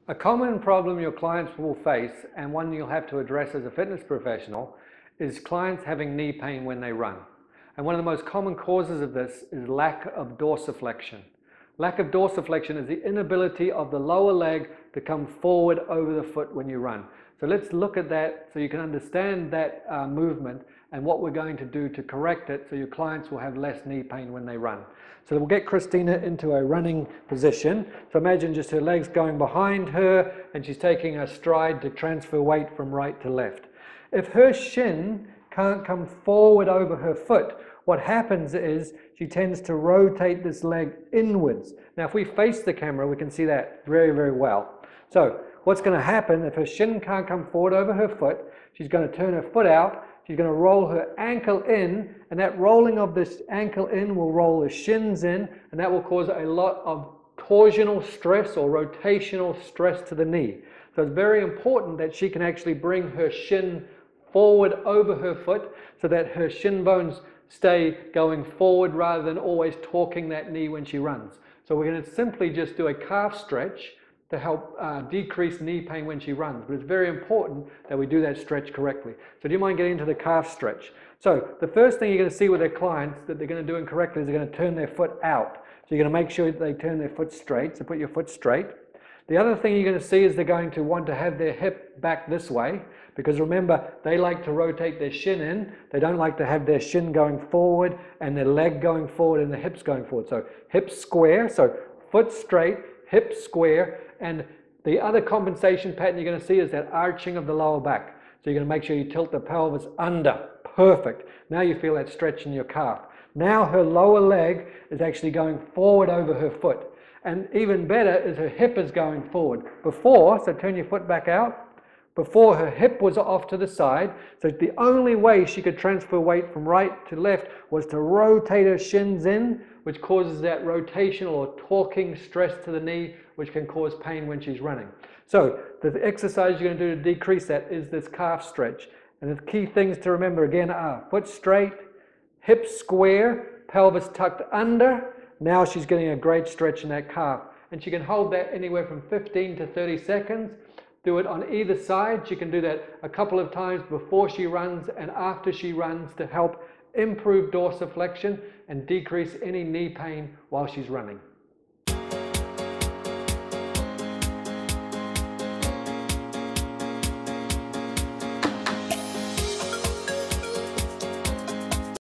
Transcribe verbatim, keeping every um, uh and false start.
A common problem your clients will face, and one you'll have to address as a fitness professional, is clients having knee pain when they run. And one of the most common causes of this is lack of dorsiflexion. Lack of dorsiflexion is the inability of the lower leg to come forward over the foot when you run. So let's look at that so you can understand that uh, movement and what we're going to do to correct it so your clients will have less knee pain when they run. So we'll get Christina into a running position. So imagine just her legs going behind her and she's taking a stride to transfer weight from right to left. If her shin can't come forward over her foot, what happens is she tends to rotate this leg inwards. Now if we face the camera, we can see that very, very well. So what's going to happen if her shin can't come forward over her foot, she's going to turn her foot out, she's going to roll her ankle in, and that rolling of this ankle in will roll the shins in, and that will cause a lot of torsional stress or rotational stress to the knee. So it's very important that she can actually bring her shin forward over her foot so that her shin bones stay going forward rather than always torquing that knee when she runs. So we're going to simply just do a calf stretch to help uh, decrease knee pain when she runs. But it's very important that we do that stretch correctly. So do you mind getting into the calf stretch? So the first thing you're going to see with their clients that they're going to do incorrectly is they're going to turn their foot out. So you're going to make sure that they turn their foot straight. So put your foot straight. The other thing you're going to see is they're going to want to have their hip back this way, because remember, they like to rotate their shin in. They don't like to have their shin going forward and their leg going forward and the hips going forward. So hips square, so foot straight, hips square, and the other compensation pattern you're going to see is that arching of the lower back. So you're going to make sure you tilt the pelvis under. Perfect. Now you feel that stretch in your calf. Now her lower leg is actually going forward over her foot. And even better is her hip is going forward. Before, so turn your foot back out. Before, her hip was off to the side, so the only way she could transfer weight from right to left was to rotate her shins in, which causes that rotational or torquing stress to the knee, which can cause pain when she's running. So the exercise you're going to do to decrease that is this calf stretch. And the key things to remember again are foot straight, hips square, pelvis tucked under. Now she's getting a great stretch in that calf. And she can hold that anywhere from fifteen to thirty seconds. Do it on either side. She can do that a couple of times before she runs and after she runs to help improve dorsiflexion and decrease any knee pain while she's running.